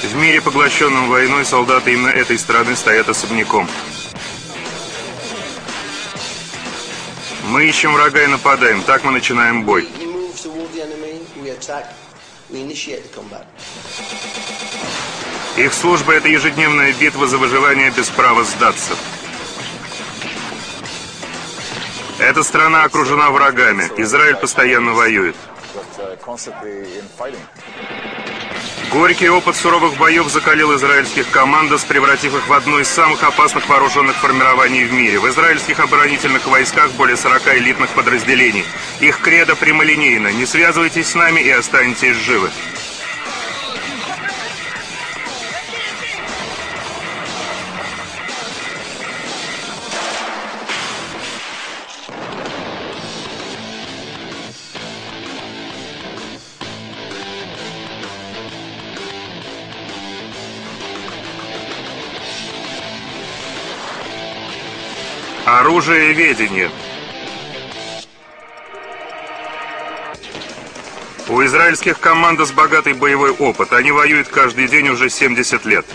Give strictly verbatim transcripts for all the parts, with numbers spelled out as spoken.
В мире, поглощенном войной, солдаты именно этой страны стоят особняком. Мы ищем врага и нападаем. Так мы начинаем бой. Их служба — это ежедневная битва за выживание без права сдаться. Эта страна окружена врагами. Израиль постоянно воюет. Горький опыт суровых боев закалил израильских командос, превратив их в одно из самых опасных вооруженных формирований в мире. В израильских оборонительных войсках более сорока элитных подразделений. Их кредо прямолинейно: не связывайтесь с нами и останетесь живы. Оружиеведение. У израильских командос богатый боевой опыт. Они воюют каждый день уже семьдесят лет.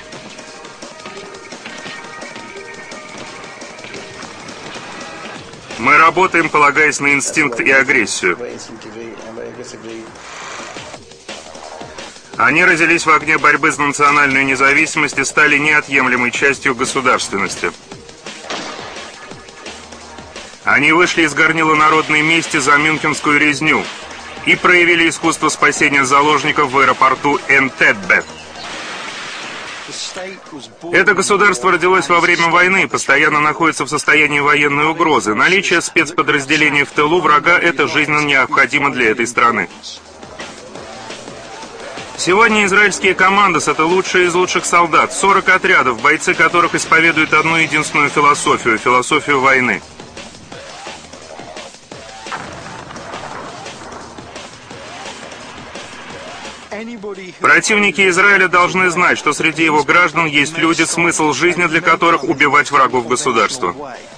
Мы работаем, полагаясь на инстинкт и агрессию. Они родились в огне борьбы за национальную независимость и стали неотъемлемой частью государственности. Они вышли из горнила народной мести за мюнхенскую резню и проявили искусство спасения заложников в аэропорту Энтеббе. Это государство родилось во время войны и постоянно находится в состоянии военной угрозы. Наличие спецподразделений в тылу врага — это жизненно необходимо для этой страны. Сегодня израильские командос — это лучшие из лучших солдат. сорок отрядов, бойцы которых исповедуют одну единственную философию — философию войны. Противники Израиля должны знать, что среди его граждан есть люди, смысл жизни для которых убивать врагов государства.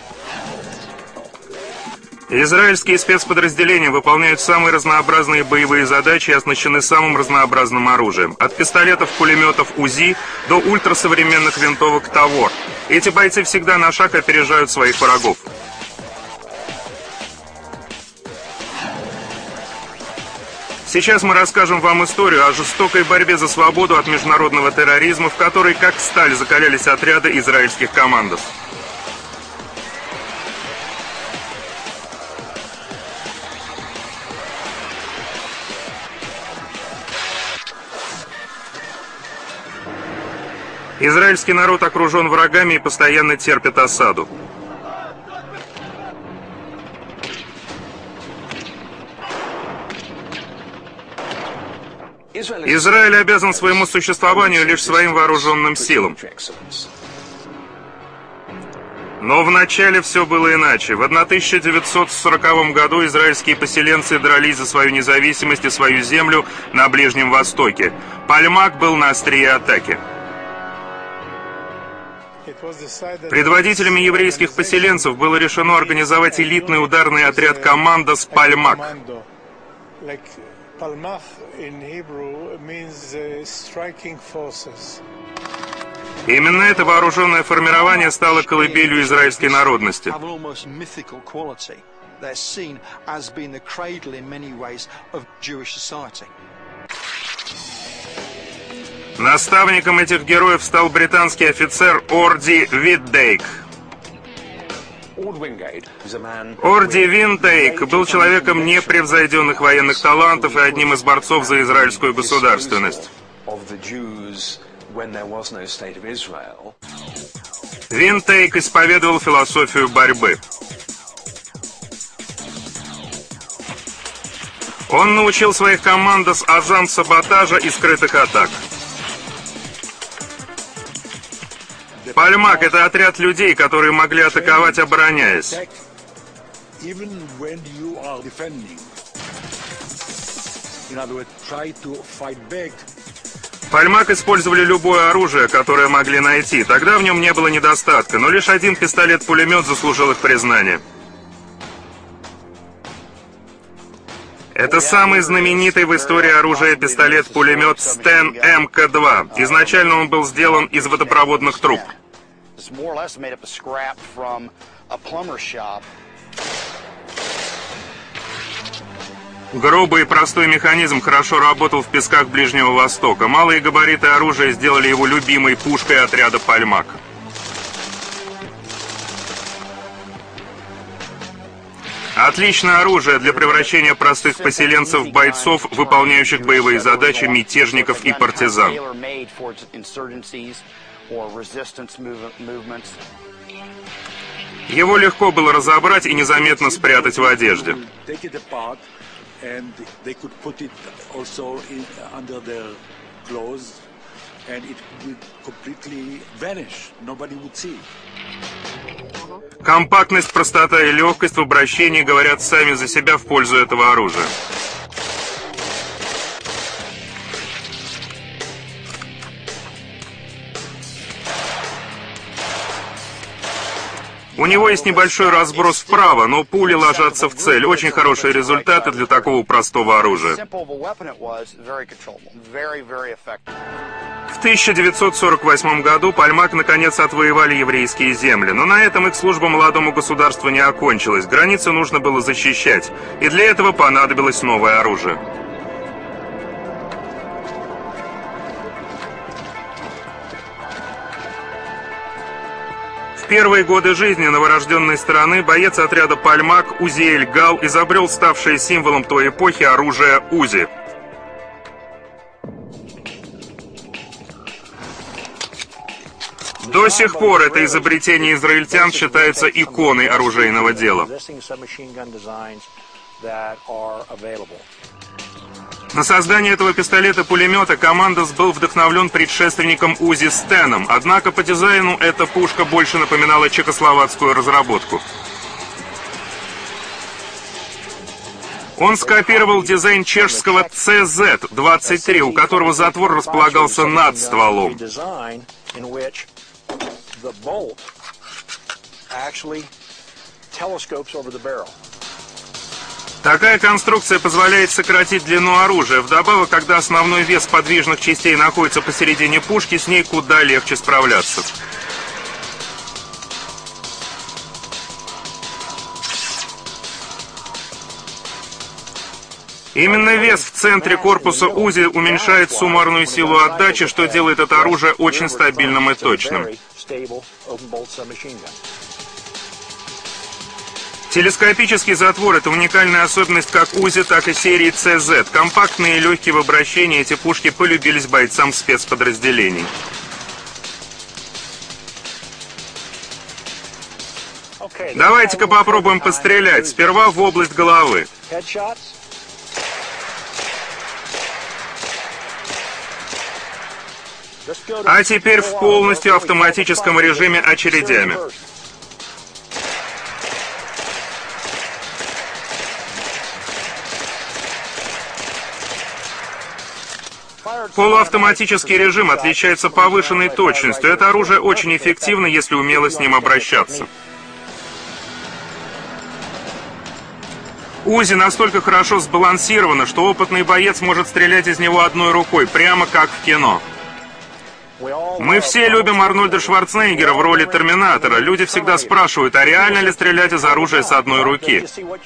Израильские спецподразделения выполняют самые разнообразные боевые задачи и оснащены самым разнообразным оружием. От пистолетов, пулеметов УЗИ до ультрасовременных винтовок Тавор. Эти бойцы всегда на шаг опережают своих врагов. Сейчас мы расскажем вам историю о жестокой борьбе за свободу от международного терроризма, в которой как сталь закалялись отряды израильских командос. Израильский народ окружен врагами и постоянно терпит осаду. Израиль обязан своему существованию лишь своим вооруженным силам. Но вначале все было иначе. В тысяча девятьсот сороковом году израильские поселенцы дрались за свою независимость и свою землю на Ближнем Востоке. Пальмак был на острие атаки. Предводителями еврейских поселенцев было решено организовать элитный ударный отряд «Командос Пальмак». Именно это вооруженное формирование стало колыбелью израильской народности. Наставником этих героев стал британский офицер Орди Виндейк. Орди Виндейк был человеком непревзойденных военных талантов и одним из борцов за израильскую государственность. Виндейк исповедовал философию борьбы. Он научил своих командос азам саботажа и скрытых атак. Пальмак — это отряд людей, которые могли атаковать, обороняясь. Пальмак использовали любое оружие, которое могли найти. Тогда в нем не было недостатка, но лишь один пистолет-пулемет заслужил их признание. Это самый знаменитый в истории оружия пистолет-пулемет Стен эм ка два. Изначально он был сделан из водопроводных труб. Грубый и простой механизм хорошо работал в песках Ближнего Востока. Малые габариты оружия сделали его любимой пушкой отряда «Пальмак». Отличное оружие для превращения простых поселенцев в бойцов, выполняющих боевые задачи мятежников и партизан. Его легко было разобрать и незаметно спрятать в одежде. Компактность, простота и легкость в обращении говорят сами за себя в пользу этого оружия. У него есть небольшой разброс вправо, но пули ложатся в цель. Очень хорошие результаты для такого простого оружия. В тысяча девятьсот сорок восьмом году «Пальмак» наконец отвоевали еврейские земли, но на этом их служба молодому государству не окончилась. Границы нужно было защищать, и для этого понадобилось новое оружие. В первые годы жизни новорожденной страны боец отряда «Пальмак» Узиэль Гал изобрел ставшее символом той эпохи оружие УЗИ. До сих пор это изобретение израильтян считается иконой оружейного дела. На создание этого пистолета-пулемета Командос был вдохновлен предшественником УЗИ Стеном, однако по дизайну эта пушка больше напоминала чехословацкую разработку. Он скопировал дизайн чешского Це зет двадцать три, у которого затвор располагался над стволом. Такая конструкция позволяет сократить длину оружия. Вдобавок, когда основной вес подвижных частей находится посередине пушки, с ней куда легче справляться. Именно вес в центре корпуса УЗИ уменьшает суммарную силу отдачи, что делает это оружие очень стабильным и точным. Телескопический затвор – это уникальная особенность как УЗИ, так и серии Це зет. Компактные и легкие в обращении, эти пушки полюбились бойцам спецподразделений. Давайте-ка попробуем пострелять. Сперва в область головы. А теперь в полностью автоматическом режиме очередями. Полуавтоматический режим отличается повышенной точностью. Это оружие очень эффективно, если умело с ним обращаться. УЗИ настолько хорошо сбалансировано, что опытный боец может стрелять из него одной рукой, прямо как в кино. Мы все любим Арнольда Шварценеггера в роли Терминатора. Люди всегда спрашивают, а реально ли стрелять из оружия с одной руки?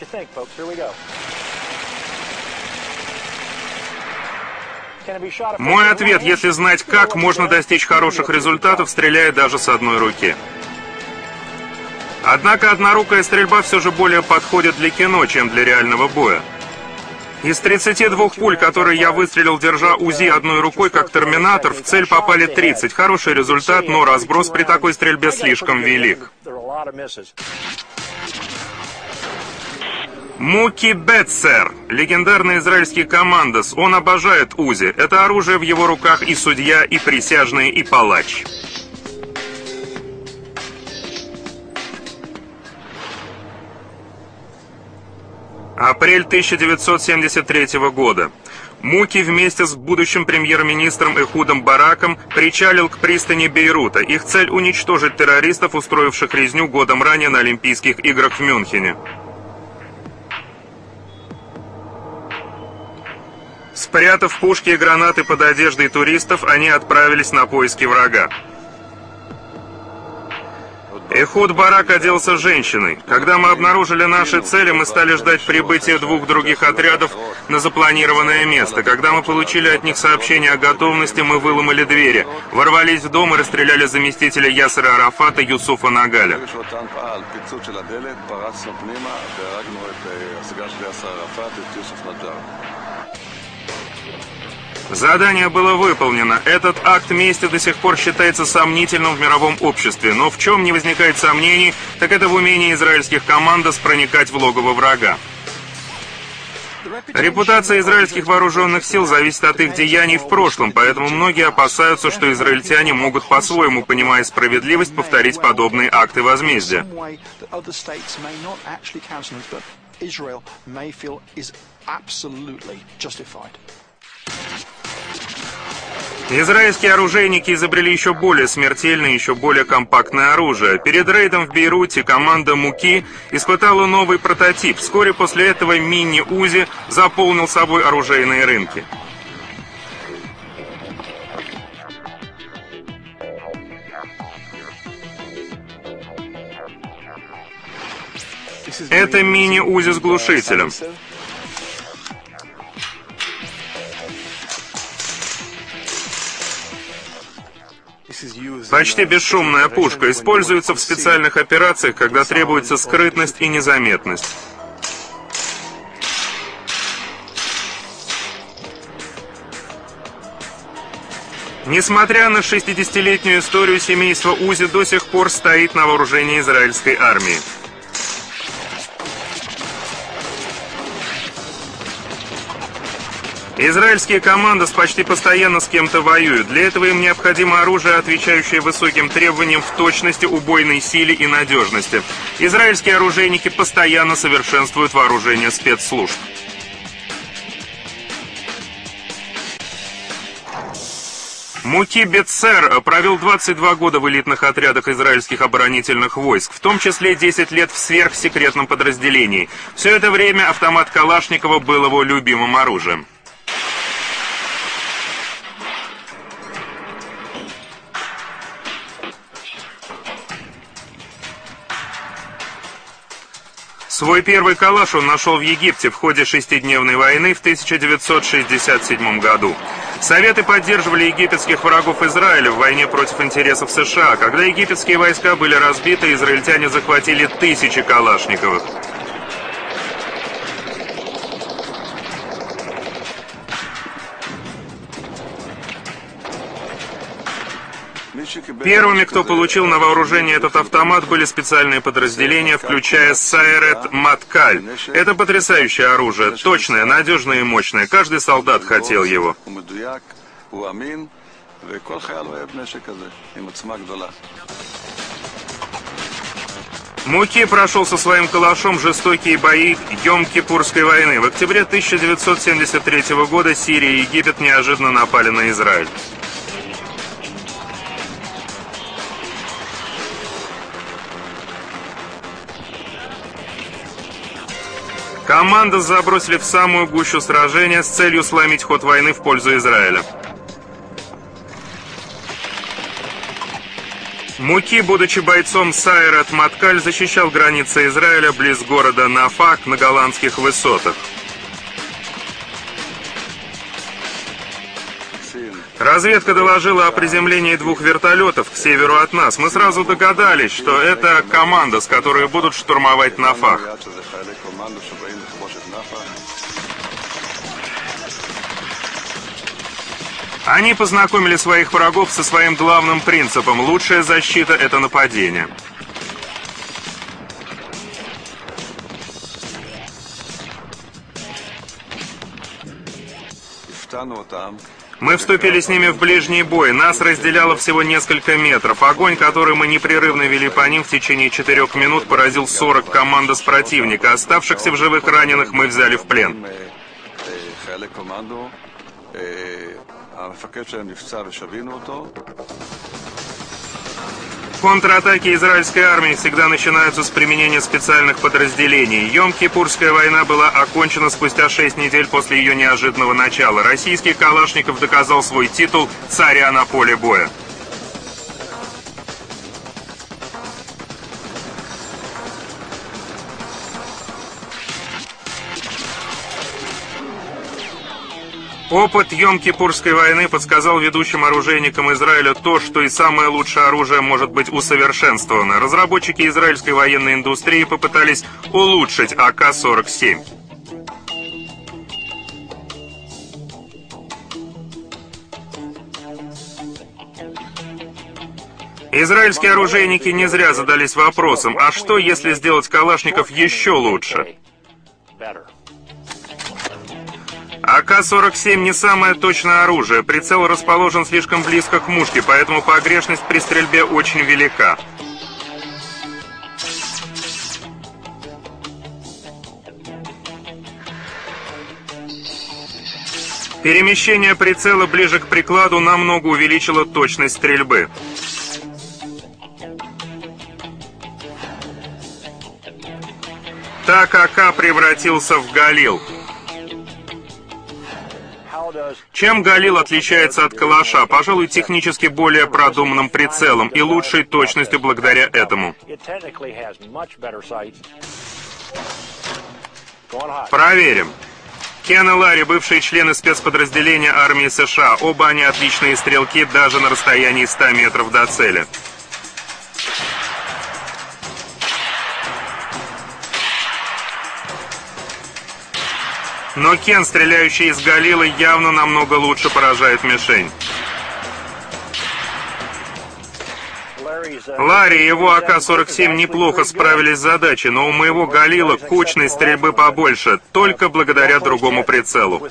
Мой ответ, если знать как, можно достичь хороших результатов, стреляя даже с одной руки. Однако однорукая стрельба все же более подходит для кино, чем для реального боя. Из тридцати двух пуль, которые я выстрелил, держа УЗИ одной рукой, как Терминатор, в цель попали тридцать. Хороший результат, но разброс при такой стрельбе слишком велик. Муки Бетцер, легендарный израильский командос. Он обожает УЗИ. Это оружие в его руках и судья, и присяжный, и палач. Апрель тысяча девятьсот семьдесят третьего года. Муки вместе с будущим премьер-министром Эхудом Бараком причалил к пристани Бейрута. Их цель — уничтожить террористов, устроивших резню годом ранее на Олимпийских играх в Мюнхене. Спрятав пушки и гранаты под одеждой туристов, они отправились на поиски врага. Эхуд Барак оделся женщиной. Когда мы обнаружили наши цели, мы стали ждать прибытия двух других отрядов на запланированное место. Когда мы получили от них сообщение о готовности, мы выломали двери, ворвались в дом и расстреляли заместителя Ясера Арафата Юсуфа Нагаля. Задание было выполнено. Этот акт мести до сих пор считается сомнительным в мировом обществе, но в чем не возникает сомнений, так это в умении израильских командос проникать в логово врага. Репутация израильских вооруженных сил зависит от их деяний в прошлом, поэтому многие опасаются, что израильтяне могут по-своему, понимая справедливость, повторить подобные акты возмездия. Израильские оружейники изобрели еще более смертельное, еще более компактное оружие. Перед рейдом в Бейруте команда Муки испытала новый прототип. Вскоре после этого мини-Узи заполнил собой оружейные рынки. Это мини-Узи с глушителем. Почти бесшумная пушка используется в специальных операциях, когда требуется скрытность и незаметность. Несмотря на шестидесятилетнюю историю, семейство Узи до сих пор стоит на вооружении израильской армии. Израильские команды почти постоянно с кем-то воюют. Для этого им необходимо оружие, отвечающее высоким требованиям в точности, убойной силе и надежности. Израильские оружейники постоянно совершенствуют вооружение спецслужб. Муки Бецер провел двадцать два года в элитных отрядах израильских оборонительных войск, в том числе десять лет в сверхсекретном подразделении. Все это время автомат Калашникова был его любимым оружием. Свой первый калаш он нашел в Египте в ходе шестидневной войны в тысяча девятьсот шестьдесят седьмом году. Советы поддерживали египетских врагов Израиля в войне против интересов США. Когда египетские войска были разбиты, израильтяне захватили тысячи калашниковых. Первыми, кто получил на вооружение этот автомат, были специальные подразделения, включая Сайрет Маткаль. Это потрясающее оружие, точное, надежное и мощное. Каждый солдат хотел его. Муки прошел со своим калашом жестокие бои Йом-Кипурской войны. В октябре тысяча девятьсот семьдесят третьего года Сирия и Египет неожиданно напали на Израиль. Команду забросили в самую гущу сражения с целью сломить ход войны в пользу Израиля. Муки, будучи бойцом Сайрет Маткаль, защищал границы Израиля близ города Нафак на голландских высотах. Разведка доложила о приземлении двух вертолетов к северу от нас. Мы сразу догадались, что это команда, с которой будут штурмовать Нафах. Они познакомили своих врагов со своим главным принципом: лучшая защита — это нападение. Мы вступили с ними в ближний бой. Нас разделяло всего несколько метров. Огонь, который мы непрерывно вели по ним в течение четырех минут, поразил сорок командос противника. Оставшихся в живых раненых мы взяли в плен. Контратаки израильской армии всегда начинаются с применения специальных подразделений. Йом-Кипурская война была окончена спустя шесть недель после ее неожиданного начала. Российский Калашников доказал свой титул царя на поле боя. Опыт Йом-Кипурской войны подсказал ведущим оружейникам Израиля то, что и самое лучшее оружие может быть усовершенствовано. Разработчики израильской военной индустрии попытались улучшить А К сорок семь. Израильские оружейники не зря задались вопросом, а что, если сделать калашников еще лучше? А К сорок семь не самое точное оружие, прицел расположен слишком близко к мушке, поэтому погрешность при стрельбе очень велика. Перемещение прицела ближе к прикладу намного увеличило точность стрельбы. Так А К превратился в Галил. Чем Галил отличается от калаша? Пожалуй, технически более продуманным прицелом и лучшей точностью благодаря этому. Проверим. Кен и Ларри, бывшие члены спецподразделения армии США. Оба они отличные стрелки даже на расстоянии ста метров до цели. Но Кен, стреляющий из Галила, явно намного лучше поражает мишень. Ларри и его А К сорок семь неплохо справились с задачей, но у моего Галила кучность стрельбы побольше, только благодаря другому прицелу.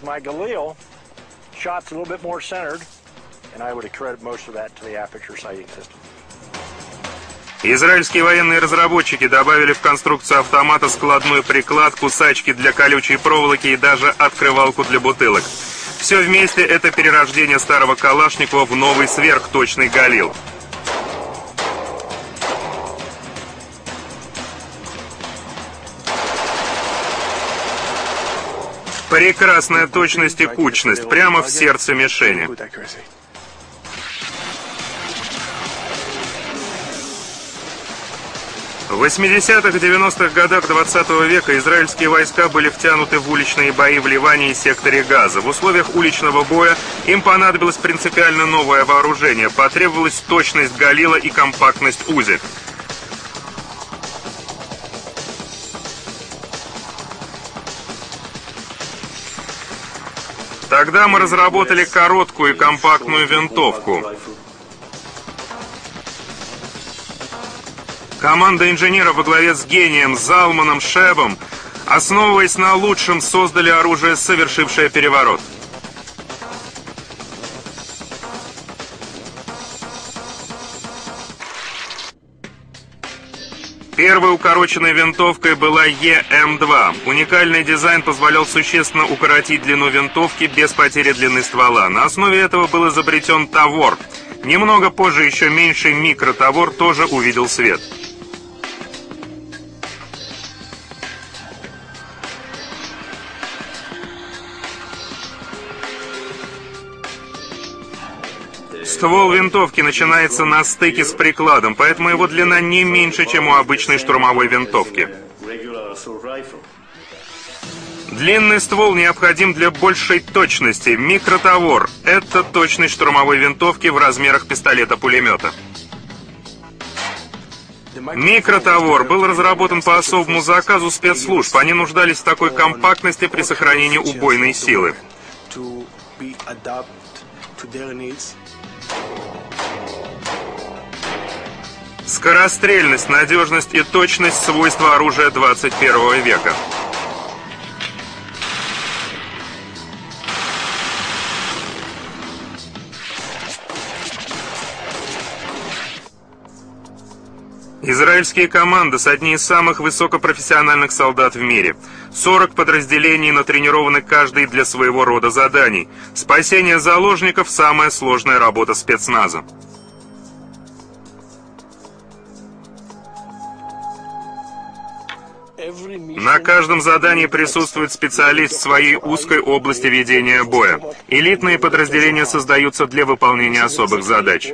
Израильские военные разработчики добавили в конструкцию автомата складную прикладку, сачки для колючей проволоки и даже открывалку для бутылок. Все вместе это перерождение старого Калашникова в новый сверхточный Галил. Прекрасная точность и кучность, прямо в сердце мишени. В восьмидесятых и девяностых годах двадцатого века израильские войска были втянуты в уличные бои в Ливане и секторе Газа. В условиях уличного боя им понадобилось принципиально новое вооружение. Потребовалась точность Галила и компактность УЗИ. Тогда мы разработали короткую и компактную винтовку. Команда инженеров во главе с гением Залманом Шебом, основываясь на лучшем, создали оружие, совершившее переворот. Первой укороченной винтовкой была Е М два. Уникальный дизайн позволял существенно укоротить длину винтовки без потери длины ствола. На основе этого был изобретен Тавор. Немного позже еще меньший микротавор тоже увидел свет. Ствол винтовки начинается на стыке с прикладом, поэтому его длина не меньше, чем у обычной штурмовой винтовки. Длинный ствол необходим для большей точности. Микротавор – это точность штурмовой винтовки в размерах пистолета-пулемета. Микротавор был разработан по особому заказу спецслужб. Они нуждались в такой компактности при сохранении убойной силы. Скорострельность, надежность и точность – свойства оружия двадцать первого века. Израильские команды – одни из самых высокопрофессиональных солдат в мире. сорок подразделений натренированы каждый для своего рода заданий. Спасение заложников – самая сложная работа спецназа. На каждом задании присутствует специалист в своей узкой области ведения боя. Элитные подразделения создаются для выполнения особых задач.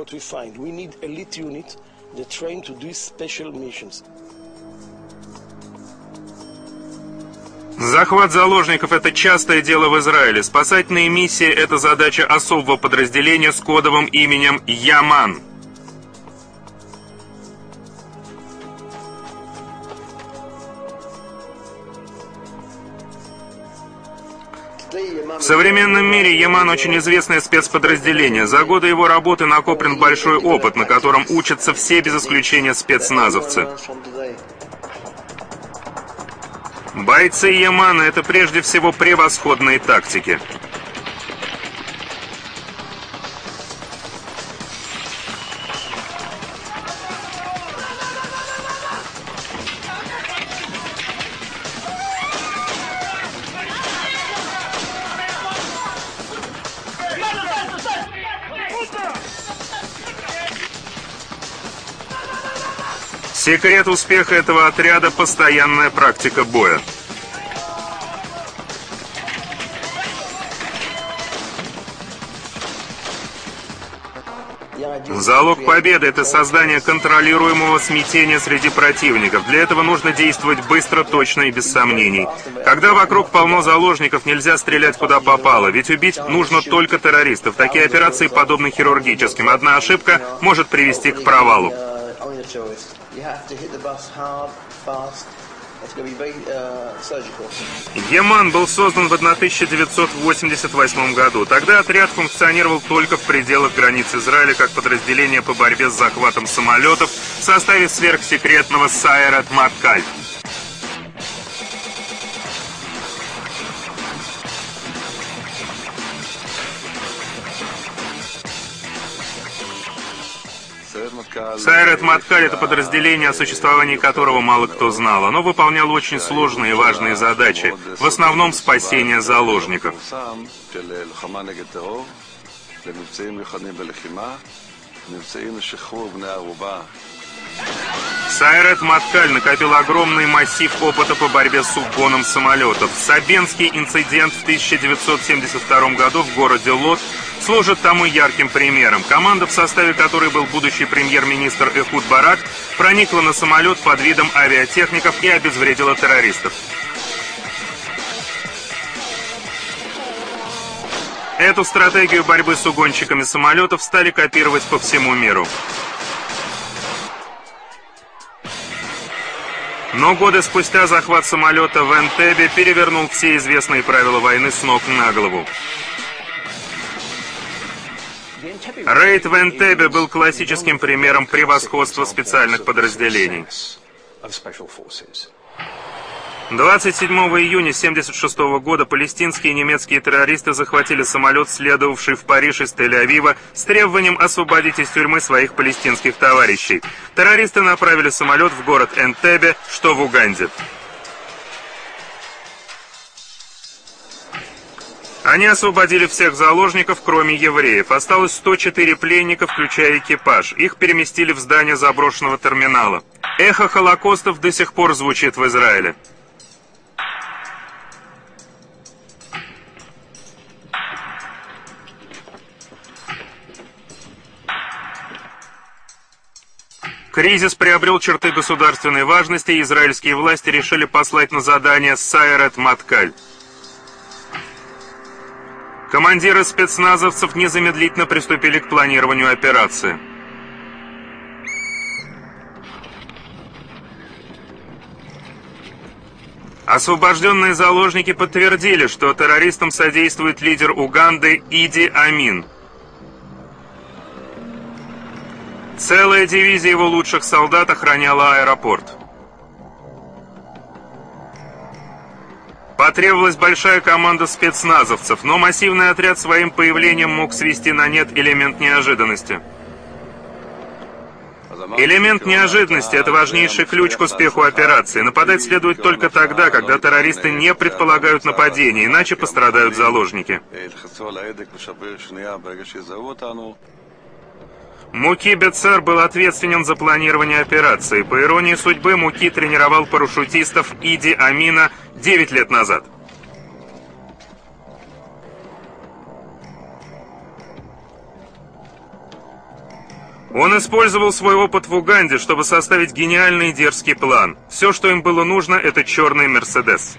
Захват заложников – это частое дело в Израиле. Спасательные миссии – это задача особого подразделения с кодовым именем «Яман». В современном мире Яман очень известное спецподразделение. За годы его работы накоплен большой опыт, на котором учатся все без исключения спецназовцы. Бойцы Ямана — это прежде всего превосходные тактики. Секрет успеха этого отряда — постоянная практика боя. Залог победы — это создание контролируемого смятения среди противников. Для этого нужно действовать быстро, точно и без сомнений. Когда вокруг полно заложников, нельзя стрелять куда попало, ведь убить нужно только террористов. Такие операции подобны хирургическим. Одна ошибка может привести к провалу. Яман был создан в тысяча девятьсот восемьдесят восьмом году. Тогда отряд функционировал только в пределах границ Израиля как подразделение по борьбе с захватом самолетов в составе сверхсекретного Сайрет Маткаль. Сайрет Маткаль — это подразделение, о существовании которого мало кто знал. Оно выполняло очень сложные и важные задачи, в основном спасение заложников. Сайрет Маткаль накопил огромный массив опыта по борьбе с угоном самолетов. Сабенский инцидент в тысяча девятьсот семьдесят втором году в городе Лод служит тому ярким примером. Команда, в составе которой был будущий премьер-министр Эхуд Барак, проникла на самолет под видом авиатехников и обезвредила террористов. Эту стратегию борьбы с угонщиками самолетов стали копировать по всему миру. Но годы спустя захват самолета в Энтебе перевернул все известные правила войны с ног на голову. Рейд в Энтебе был классическим примером превосходства специальных подразделений. двадцать седьмого июня тысяча девятьсот семьдесят шестого года палестинские и немецкие террористы захватили самолет, следовавший в Париж из Тель-Авива, с требованием освободить из тюрьмы своих палестинских товарищей. Террористы направили самолет в город Энтебе, что в Уганде. Они освободили всех заложников, кроме евреев. Осталось сто четыре пленника, включая экипаж. Их переместили в здание заброшенного терминала. Эхо Холокостов до сих пор звучит в Израиле. Кризис приобрел черты государственной важности, и израильские власти решили послать на задание Сайрет Маткаль. Командиры спецназовцев незамедлительно приступили к планированию операции. Освобожденные заложники подтвердили, что террористам содействует лидер Уганды Иди Амин. Целая дивизия его лучших солдат охраняла аэропорт. Потребовалась большая команда спецназовцев, но массивный отряд своим появлением мог свести на нет элемент неожиданности. Элемент неожиданности – это важнейший ключ к успеху операции. Нападать следует только тогда, когда террористы не предполагают нападение, иначе пострадают заложники. Муки Бецер был ответственен за планирование операции. По иронии судьбы, Муки тренировал парашютистов Иди Амина девять лет назад. Он использовал свой опыт в Уганде, чтобы составить гениальный и дерзкий план. Все, что им было нужно, это черный Мерседес.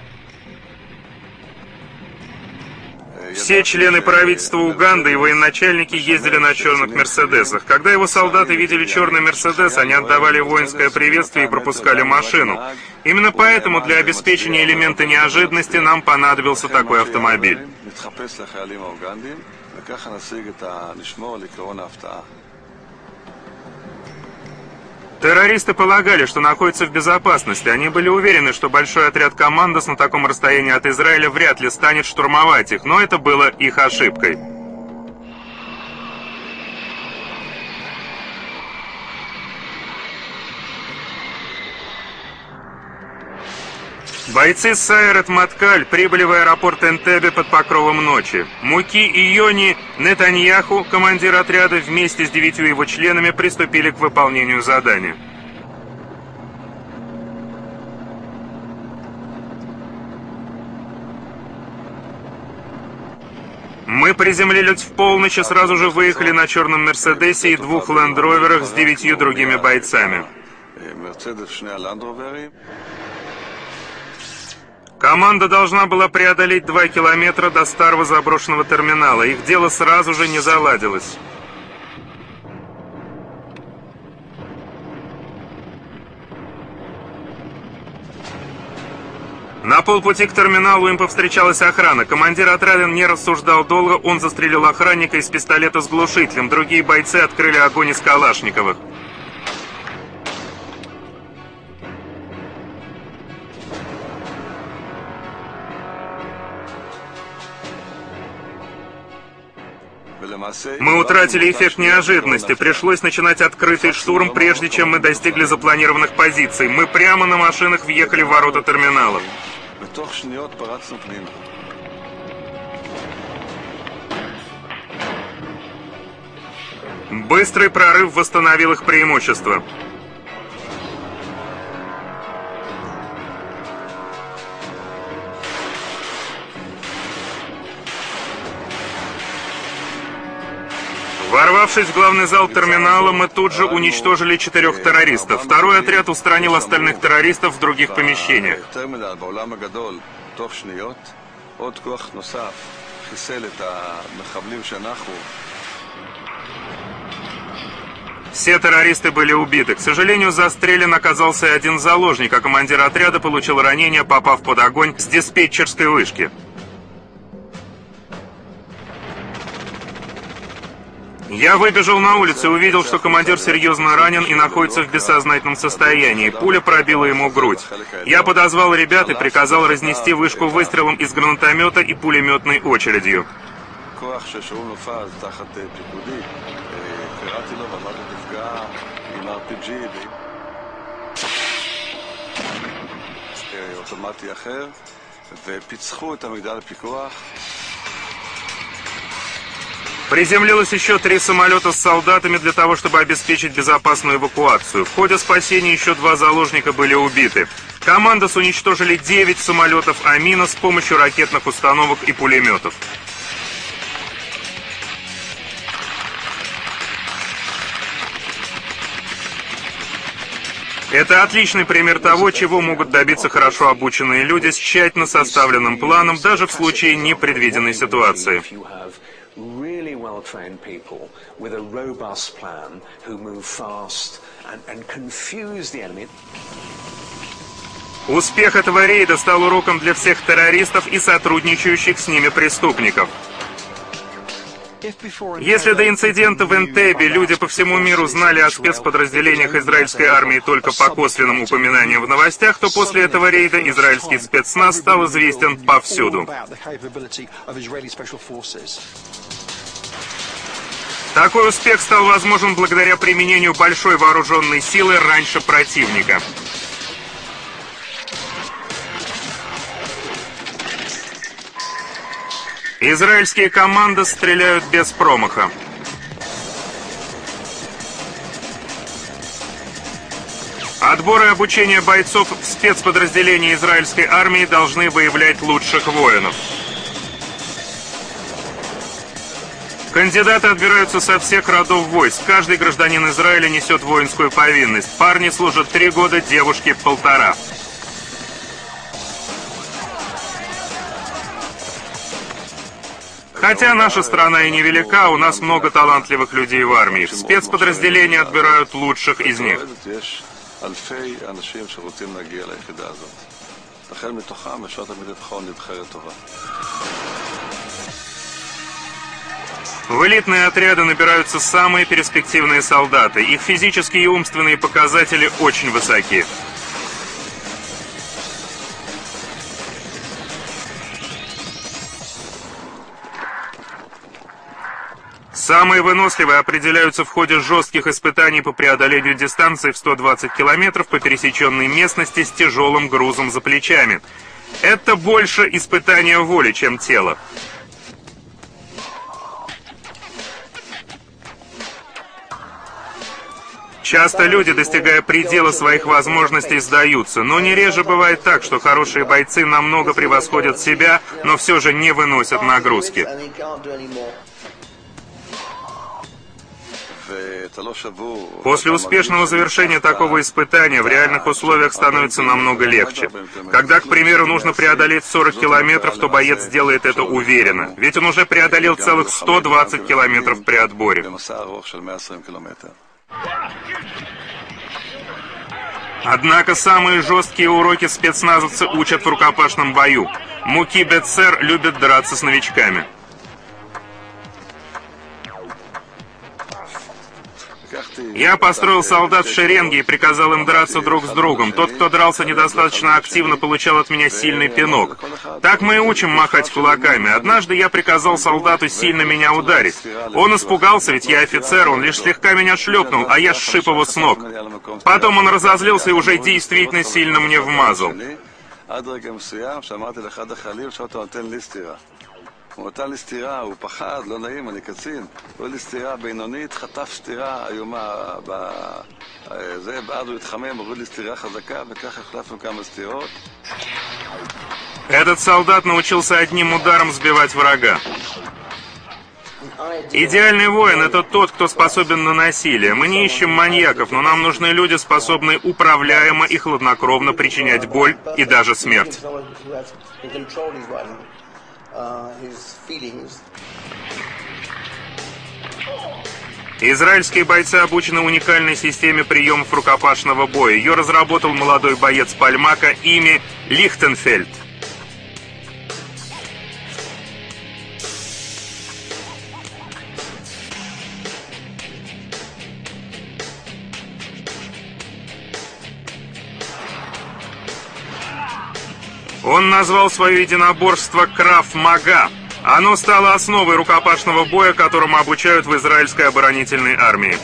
Все члены правительства Уганды и военачальники ездили на черных Мерседесах. Когда его солдаты видели черный Мерседес, они отдавали воинское приветствие и пропускали машину. Именно поэтому для обеспечения элемента неожиданности нам понадобился такой автомобиль. Террористы полагали, что находятся в безопасности. Они были уверены, что большой отряд «Командос» на таком расстоянии от Израиля вряд ли станет штурмовать их, но это было их ошибкой. Бойцы Сайрет Маткаль прибыли в аэропорт Энтебе под покровом ночи. Муки и Йони Нетаньяху, командир отряда, вместе с девятью его членами приступили к выполнению задания. Мы приземлились в полночь и сразу же выехали на черном Мерседесе и двух лендроверах с девятью другими бойцами. Команда должна была преодолеть два километра до старого заброшенного терминала. Их дело сразу же не заладилось. На полпути к терминалу им повстречалась охрана. Командир отряда не рассуждал долго, он застрелил охранника из пистолета с глушителем. Другие бойцы открыли огонь из калашниковых. Мы утратили эффект неожиданности. Пришлось начинать открытый штурм, прежде чем мы достигли запланированных позиций. Мы прямо на машинах въехали в ворота терминала. Быстрый прорыв восстановил их преимущество. Ворвавшись в главный зал терминала, мы тут же уничтожили четырех террористов. Второй отряд устранил остальных террористов в других помещениях. Все террористы были убиты. К сожалению, застрелен оказался один заложник, а командир отряда получил ранение, попав под огонь с диспетчерской вышки. Я выбежал на улицу и увидел, что командир серьезно ранен и находится в бессознательном состоянии. Пуля пробила ему грудь. Я подозвал ребят и приказал разнести вышку выстрелом из гранатомета и пулеметной очередью. Приземлилось еще три самолета с солдатами для того, чтобы обеспечить безопасную эвакуацию. В ходе спасения еще два заложника были убиты. «Командос» уничтожили девять самолетов «Амина» с помощью ракетных установок и пулеметов. Это отличный пример того, чего могут добиться хорошо обученные люди с тщательно составленным планом, даже в случае непредвиденной ситуации. Really well-trained people with a robust plan who move fast and, and confuse the enemy. Успех этого рейда стал уроком для всех террористов и сотрудничающих с ними преступников. Если до инцидента в Энтебе люди по всему миру знали о спецподразделениях израильской армии только по косвенным упоминаниям в новостях, то после этого рейда израильский спецназ стал известен повсюду. Такой успех стал возможен благодаря применению большой вооруженной силы раньше противника. Израильские команды стреляют без промаха. Отбор и обучение бойцов в спецподразделении израильской армии должны выявлять лучших воинов. Кандидаты отбираются со всех родов войск. Каждый гражданин Израиля несет воинскую повинность. Парни служат три года, девушки — полтора. Хотя наша страна и невелика, у нас много талантливых людей в армии. В спецподразделения отбирают лучших из них. В элитные отряды набираются самые перспективные солдаты. Их физические и умственные показатели очень высоки. Самые выносливые определяются в ходе жестких испытаний по преодолению дистанции в сто двадцать километров по пересеченной местности с тяжелым грузом за плечами. Это больше испытание воли, чем тела. Часто люди, достигая предела своих возможностей, сдаются, но не реже бывает так, что хорошие бойцы намного превосходят себя, но все же не выносят нагрузки. После успешного завершения такого испытания в реальных условиях становится намного легче. Когда, к примеру, нужно преодолеть сорок километров, то боец сделает это уверенно, ведь он уже преодолел целых сто двадцать километров при отборе. Однако самые жесткие уроки спецназовцы учат в рукопашном бою. Муки Бецер любит драться с новичками. Я построил солдат в шеренге и приказал им драться друг с другом. Тот, кто дрался недостаточно активно, получал от меня сильный пинок. Так мы и учим махать кулаками. Однажды я приказал солдату сильно меня ударить. Он испугался, ведь я офицер, он лишь слегка меня шлепнул, а я сшиб его с ног. Потом он разозлился и уже действительно сильно мне вмазал. הוא נתן לי סתירה, הוא פחד, לא נעים, אני קצין. הוא לי סתירה בינונית, חטף סתירה איומה. זה, בעד הוא התחמם, הוריד לי סתירה חזקה, וכך החלפנו כמה סתירות. Этот солдат научился одним ударом сбивать врага. Идеальный воин — это тот, кто способен на насилие. Мы не ищем маньяков, но нам нужны люди, способные управляемо и хладнокровно причинять боль и даже смерть. Израильские бойцы обучены уникальной системе приемов рукопашного боя. Ее разработал молодой боец Пальмака Ими Лихтенфельд. Он назвал свое единоборство Крав Мага. Оно стало основой рукопашного боя, которому обучают в израильской оборонительной армии.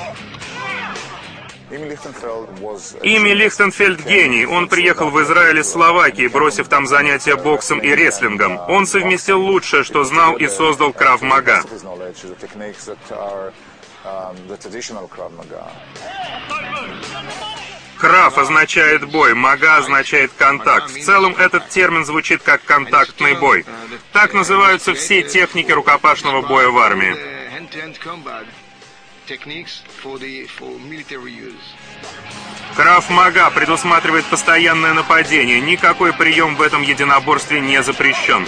Ими Лихтенфельд гений. Он приехал в Израиль из Словакии, бросив там занятия боксом и рестлингом. Он совместил лучшее, что знал, и создал Крав Мага. Крав означает бой, мага означает контакт. В целом этот термин звучит как контактный бой. Так называются все техники рукопашного боя в армии. Крав Мага предусматривает постоянное нападение. Никакой прием в этом единоборстве не запрещен.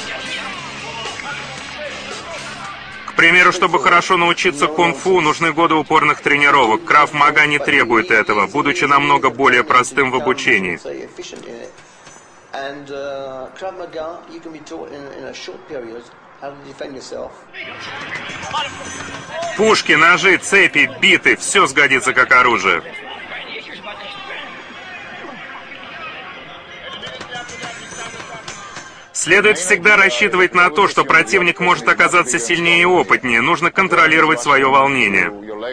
К примеру, чтобы хорошо научиться кунг-фу, нужны годы упорных тренировок. Крав Мага не требует этого, будучи намного более простым в обучении. Пушки, ножи, цепи, биты — все сгодится как оружие. Следует всегда рассчитывать на то, что противник может оказаться сильнее и опытнее. Нужно контролировать свое волнение.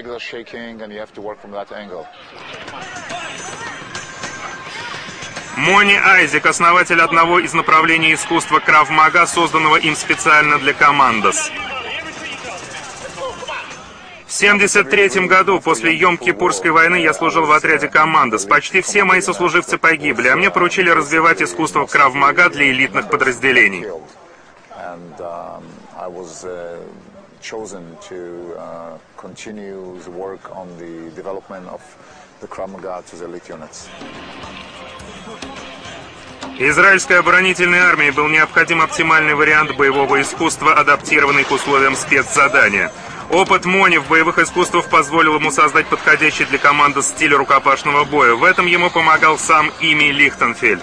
Мони Айзек, основатель одного из направлений искусства Крав Мага, созданного им специально для командос. семьдесят третьем году, после Йом-Кипурской войны, я служил в отряде «Командос». Почти все мои сослуживцы погибли, а мне поручили развивать искусство Крав-Мага для элитных подразделений. Израильской оборонительной армии был необходим оптимальный вариант боевого искусства, адаптированный к условиям спецзадания. Опыт Мони в боевых искусствах позволил ему создать подходящий для команды стиль рукопашного боя. В этом ему помогал сам Ими Лихтенфельд.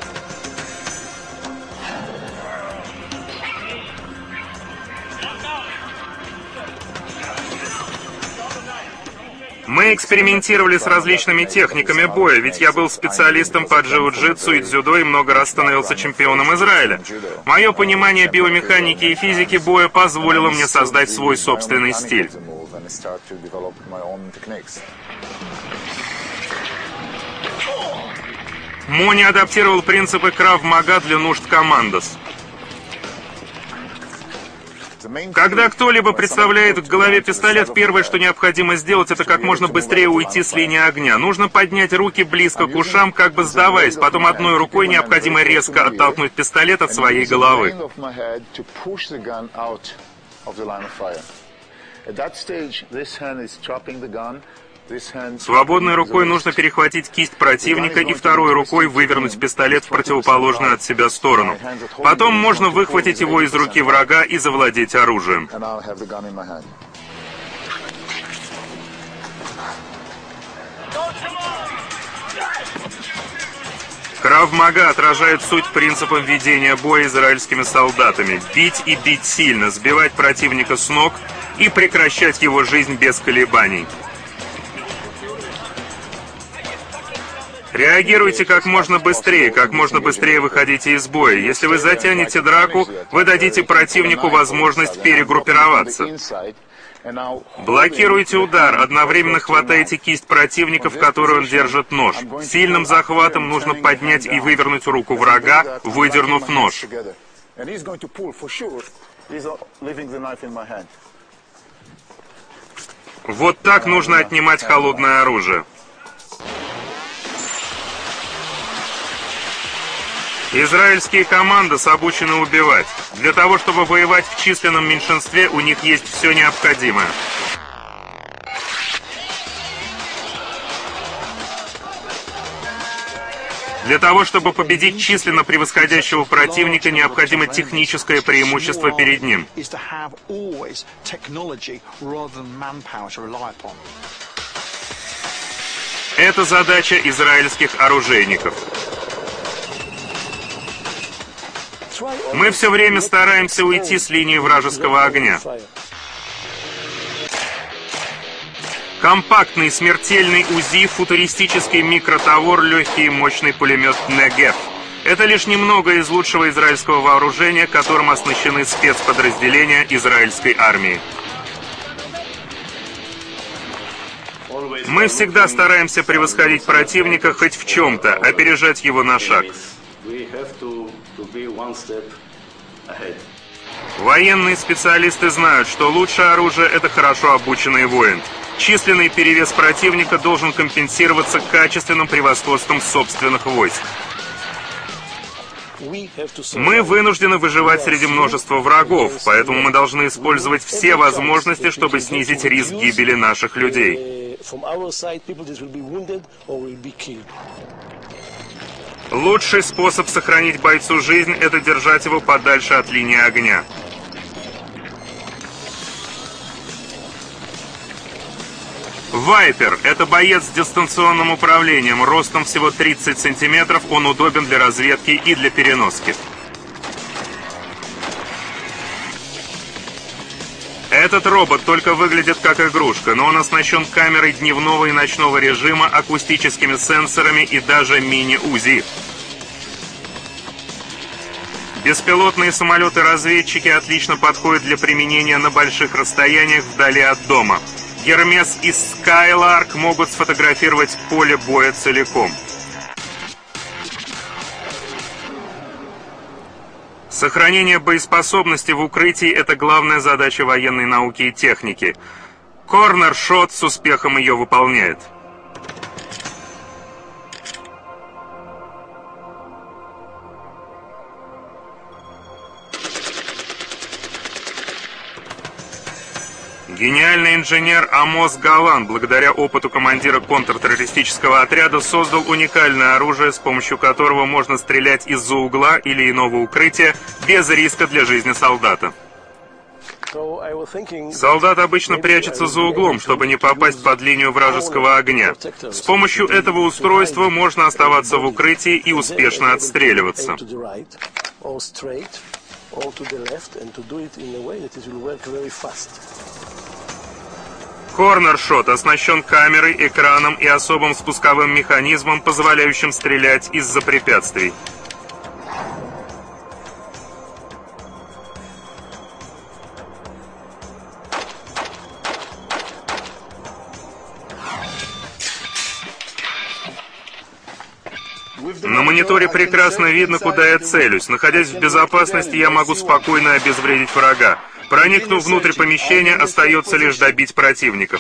Мы экспериментировали с различными техниками боя, ведь я был специалистом по джиу-джитсу и дзюдо и много раз становился чемпионом Израиля. Мое понимание биомеханики и физики боя позволило мне создать свой собственный стиль. Мони адаптировал принципы Крав-Мага для нужд «Командос». Когда кто-либо представляет в голове пистолет, первое, что необходимо сделать, это как можно быстрее уйти с линии огня. Нужно поднять руки близко к ушам, как бы сдаваясь. Потом одной рукой необходимо резко оттолкнуть пистолет от своей головы. Свободной рукой нужно перехватить кисть противника и второй рукой вывернуть пистолет в противоположную от себя сторону. Потом можно выхватить его из руки врага и завладеть оружием. Крав-Мага отражает суть принципа ведения боя израильскими солдатами. Бить и бить сильно, сбивать противника с ног и прекращать его жизнь без колебаний. Реагируйте как можно быстрее, как можно быстрее выходите из боя. Если вы затянете драку, вы дадите противнику возможность перегруппироваться. Блокируйте удар, одновременно хватаете кисть противника, в которой он держит нож. Сильным захватом нужно поднять и вывернуть руку врага, выдернув нож. Вот так нужно отнимать холодное оружие. Израильские команды обучены убивать. Для того, чтобы воевать в численном меньшинстве, у них есть все необходимое. Для того, чтобы победить численно превосходящего противника, необходимо техническое преимущество перед ним. Это задача израильских оружейников. Мы все время стараемся уйти с линии вражеского огня. Компактный смертельный УЗИ, футуристический микротовар, легкий и мощный пулемет Негев. Это лишь немного из лучшего израильского вооружения, которым оснащены спецподразделения израильской армии. Мы всегда стараемся превосходить противника хоть в чем-то, опережать его на шаг. Военные специалисты знают, что лучшее оружие — это хорошо обученный воин. Численный перевес противника должен компенсироваться качественным превосходством собственных войск. Мы вынуждены выживать среди множества врагов, поэтому мы должны использовать все возможности, чтобы снизить риск гибели наших людей. Лучший способ сохранить бойцу жизнь — это держать его подальше от линии огня. Вайпер — это боец с дистанционным управлением, ростом всего тридцать сантиметров, он удобен для разведки и для переноски. Этот робот только выглядит как игрушка, но он оснащен камерой дневного и ночного режима, акустическими сенсорами и даже мини-УЗИ. Беспилотные самолеты-разведчики отлично подходят для применения на больших расстояниях вдали от дома. Гермес и Скайларк могут сфотографировать поле боя целиком. Сохранение боеспособности в укрытии — это главная задача военной науки и техники. Корнер-шот с успехом ее выполняет. Гениальный инженер Амос Галан, благодаря опыту командира контртеррористического отряда, создал уникальное оружие, с помощью которого можно стрелять из-за угла или иного укрытия без риска для жизни солдата. Солдат обычно прячется за углом, чтобы не попасть под линию вражеского огня. С помощью этого устройства можно оставаться в укрытии и успешно отстреливаться. Корнер-шот оснащен камерой, экраном и особым спусковым механизмом, позволяющим стрелять из-за препятствий. На мониторе прекрасно видно, куда я целюсь. Находясь в безопасности, я могу спокойно обезвредить врага. Проникнув внутрь помещения, остается лишь добить противников.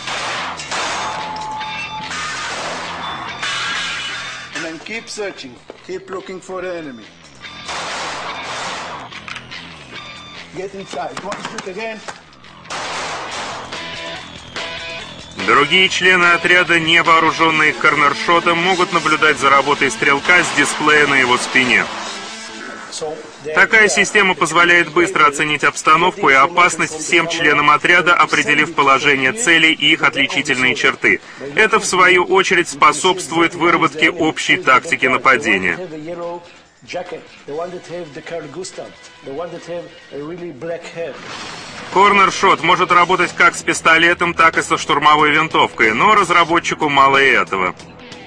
Другие члены отряда, не вооруженные корнер-шотом, могут наблюдать за работой стрелка с дисплея на его спине. Такая система позволяет быстро оценить обстановку и опасность всем членам отряда, определив положение целей и их отличительные черты. Это, в свою очередь, способствует выработке общей тактики нападения. Корнер-шот может работать как с пистолетом, так и со штурмовой винтовкой, но разработчику мало и этого.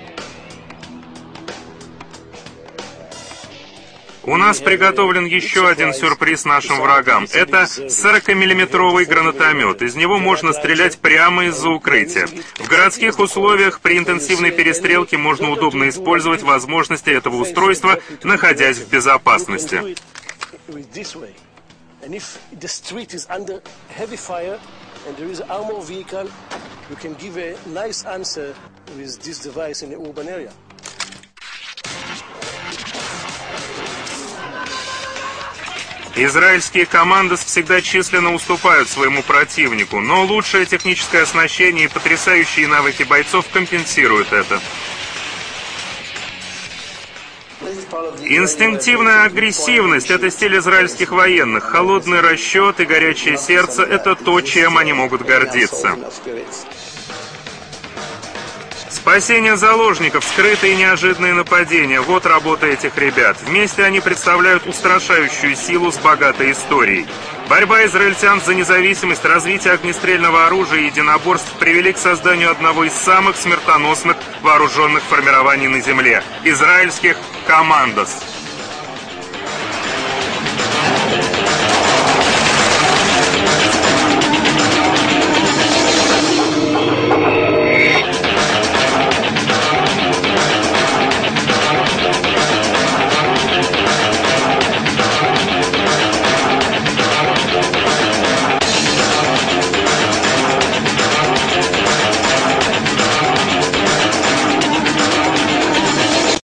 У нас приготовлен еще один сюрприз нашим врагам. Это сорокамиллиметровый гранатомет. Из него можно стрелять прямо из-за укрытия. В городских условиях при интенсивной перестрелке можно удобно использовать возможности этого устройства, находясь в безопасности. Израильские командос всегда численно уступают своему противнику, но лучшее техническое оснащение и потрясающие навыки бойцов компенсируют это. Инстинктивная агрессивность – это стиль израильских военных. Холодный расчет и горячее сердце – это то, чем они могут гордиться. Спасение заложников, скрытые и неожиданные нападения – вот работа этих ребят. Вместе они представляют устрашающую силу с богатой историей. Борьба израильтян за независимость, развитие огнестрельного оружия и единоборств привели к созданию одного из самых смертоносных вооруженных формирований на земле – израильских командос.